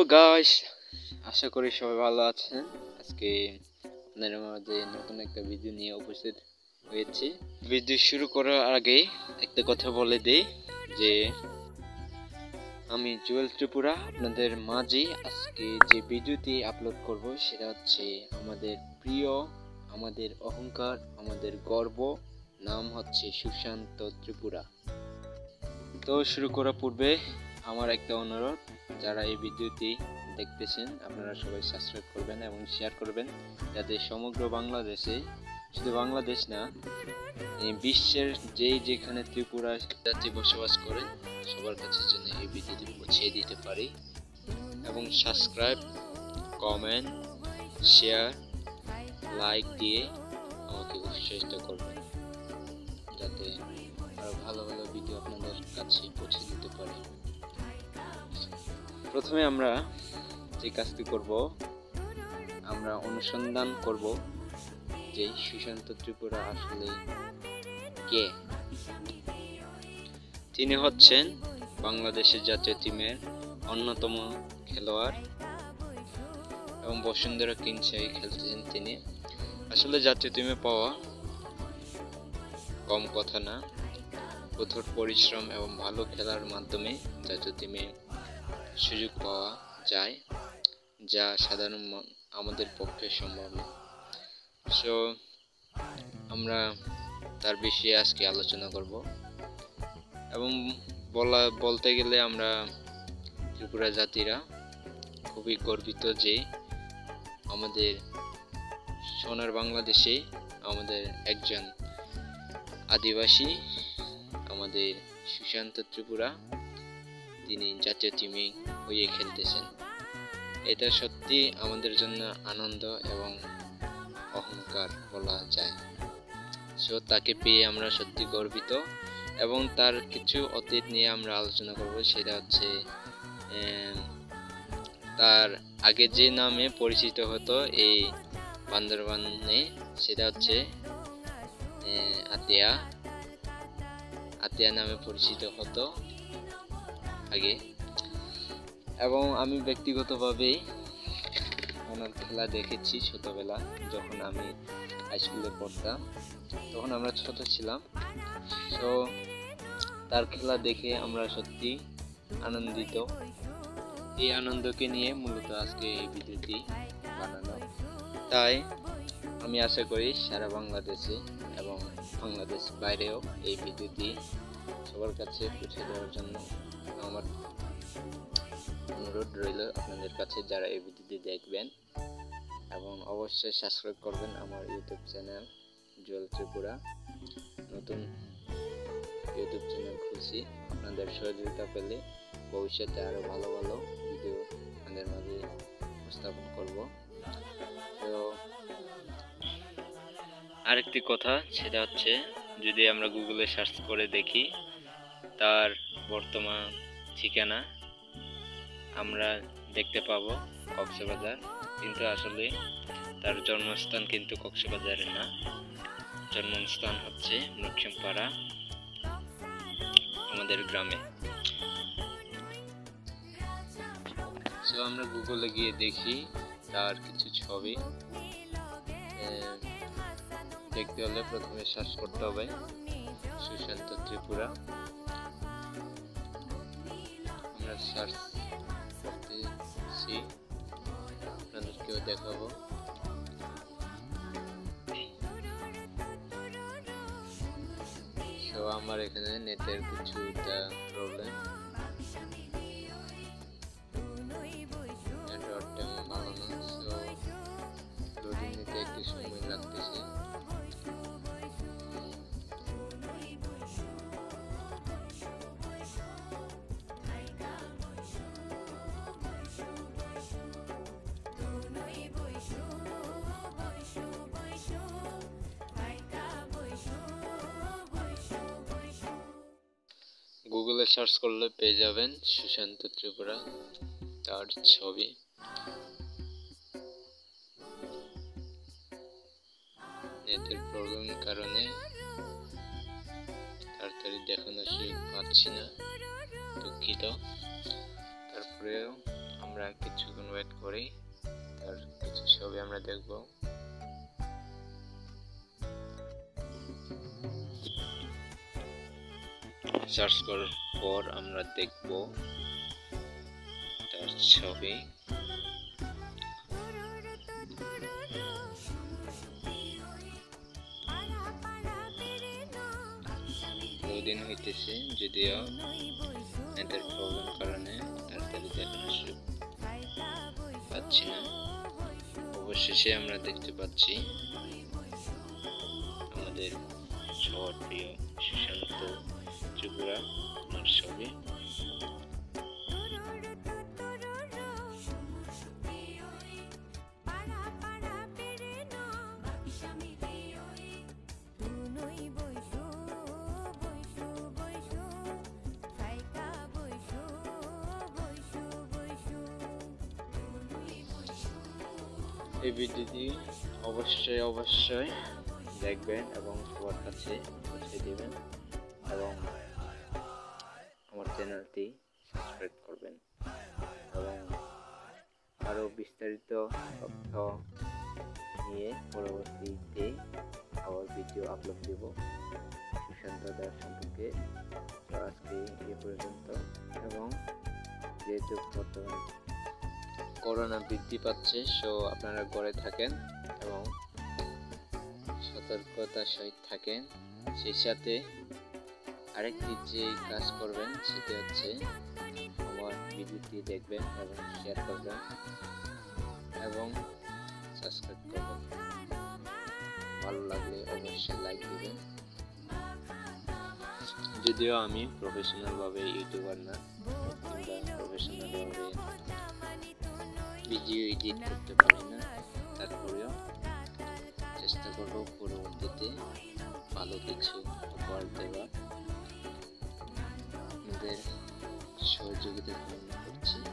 Guys, আশা করি সবাই ভালো আছেন। আজকে আপনাদের মাঝে নতুন একটা ভিডিও নিয়ে উপস্থিত হয়েছি। ভিডিও শুরু করার আগে একটা কথা বলে দেই যে আমি জুয়েল ত্রিপুরা আপনাদের মাঝে আজকে যে ভিডিওটি আপলোড করব সেটা হচ্ছে আমাদের প্রিয়, আমাদের অহংকার, আমাদের গর্ব, নাম হচ্ছে সুশান্ত ত্রিপুরা। তো শুরু করার পূর্বে আমার একটা অনুরোধ, যারা এই ভিডিওটি দেখতেছেন আপনারা সবাই সাবস্ক্রাইব করবেন এবং শেয়ার করবেন, যাতে সমগ্র বাংলাদেশে, শুধু বাংলাদেশ না, বিশ্বের যেখানে ত্রিপুরা জাতি বসবাস করেন সবার কাছে যেন এই ভিডিওটি পৌঁছে দিতে পারি। এবং সাবস্ক্রাইব, কমেন্ট, শেয়ার, লাইক দিয়ে আমাকে উৎসাহিত করবেন, যাতে আরো ভালো ভালো ভিডিও আপনাদের কাছে পৌঁছে দিতে পারি। প্রথমে আমরা যে কাজটি করব, আমরা অনুসন্ধান করব যে সুশান্ত ত্রিপুরা আসলে কে। তিনি হচ্ছেন বাংলাদেশের জাতীয় টিমের অন্যতম খেলোয়াড় এবং বসুন্ধরা কিংসে খেলতেছেন তিনি। আসলে জাতীয় টিমে পাওয়া কম কথা না, কঠোর পরিশ্রম এবং ভালো খেলার মাধ্যমে জাতীয় টিমে সুযোগ পাওয়া যায়, যা সাধারণ আমাদের পক্ষে সম্ভব না। সো আমরা তার বিষয়ে আজকে আলোচনা করব এবং বলতে গেলে আমরা ত্রিপুরা জাতিরা খুবই গর্বিত যে আমাদের সোনার বাংলাদেশে আমাদের একজন আদিবাসী, আমাদের সুশান্ত ত্রিপুরা, তিনি জাতীয় টিমে হয়ে খেলতেছেন। এটা সত্যি আমাদের জন্য আনন্দ এবং অহংকার বলা যায়। সো তাকে পেয়ে আমরা সত্যি গর্বিত এবং তার কিছু অতীত নিয়ে আমরা আলোচনা করব। সেটা হচ্ছে তার আগে যে নামে পরিচিত হতো এই বান্দরবানে, সেটা হচ্ছে আতিয়া নামে পরিচিত হতো আগে। এবং আমি ব্যক্তিগতভাবে ওনার খেলা দেখেছি ছোটবেলা, যখন আমি হাই স্কুলে পড়তাম, তখন আমরা ছোট ছিলাম। তো তার খেলা দেখে আমরা সত্যি আনন্দিত। এই আনন্দকে নিয়ে মূলত আজকে এই ভিডিওটি বানানো। তাই আমি আশা করি সারা বাংলাদেশে এবং বাংলাদেশ বাইরেও এই ভিডিওটি সবার কাছে পৌঁছে দেওয়ার জন্য আমার অনুরোধ রইল আপনাদের কাছে, যারা এই ভিডিওটি দেখবেন। এবং অবশ্যই সাবস্ক্রাইব করবেন আমার ইউটিউব চ্যানেল জুয়েল ত্রিপুরা। নতুন ইউটিউব চ্যানেল খুলছি, আপনাদের সহযোগিতা পেলে ভবিষ্যতে আরো ভালো ভালো ভিডিও আপনাদের মাঝে উপস্থাপন করব। তো আরেকটি কথা, সেটা হচ্ছে যদি আমরা গুগলে সার্চ করে দেখি তার বর্তমান ঠিকানা, আমরা দেখতে পাবো কক্সবাজার, কিন্তু আসলে তার জন্মস্থান কিন্তু কক্সবাজারে না, জন্মস্থান হচ্ছে মৃক্ষমপাড়া, আমাদের গ্রামে। সো আমরা গুগলে গিয়ে দেখি তার কিছু ছবি। দেখতে হলে প্রথমে সার্চ করতে হবে সুশান্ত ত্রিপুরা। আমরা সার্চ করতেছি, আপনাদেরকেও দেখাবো। তো আমার এখানে নেটের কিছু প্রবলেম, নেটওয়ার্কটা ভালো না, সো লোডিং নিতে একটু সময় লাগতেছে। গুগলে সার্চ করলে পেয়ে যাবেন সুশান্ত ত্রিপুরা, তার ছবি। নেটের প্রবলেমের কারণে তাড়াতাড়ি দেখানোর সুযোগ পাচ্ছি না, দুঃখিত। তারপরেও আমরা আমরা কিছুক্ষণ ওয়েট করি, আর কিছু ছবি আমরা দেখব। সার্চ করার পর আমরা দেখব তার ছবি। দিন হইতেছে, যদিও নেটের প্রবলেম কারণে তাড়াতাড়ি দেখানো সুযোগ পাচ্ছি না। অবশেষে আমরা দেখতে পাচ্ছি আমাদের সবার প্রিয় সুশান্ত ত্রিপুরা ছবি। এই ভিডিওটি অবশ্যই দেখবেন এবং সবার কাছে পৌঁছে দেবেন এবং আমার চ্যানেলটি সাবস্ক্রাইব করবেন এবং আরও বিস্তারিত তথ্য নিয়ে পরবর্তীতে আবার ভিডিও আপলোড দেব সুশান্ত দার সম্পর্কে। তো আজকে এ পর্যন্ত, এবং যেহেতু বর্তমান করোনা বৃদ্ধি পাচ্ছে, সো আপনারা ঘরে থাকেন এবং সতর্কতার সহিত থাকেন। সেই সাথে আরেকটি যে কাজ করবেন সেটি হচ্ছে আমার ভিডিওটি দেখবেন এবং শেয়ার করবেন এবং সাবস্ক্রাইব করবেন। ভালো লাগলে অবশ্যই লাইক দিবেন। যদিও আমি প্রফেশনাল ভাবে ইউটিউবার না কিংবা প্রফেশনাল ভাবে ভিডিও এডিট করতে পারি না, তারপরেও চেষ্টা করব পরবর্তীতে ভালো কিছু উপহার দেওয়ার। আপনাদের সহযোগিতা কামনা করছি।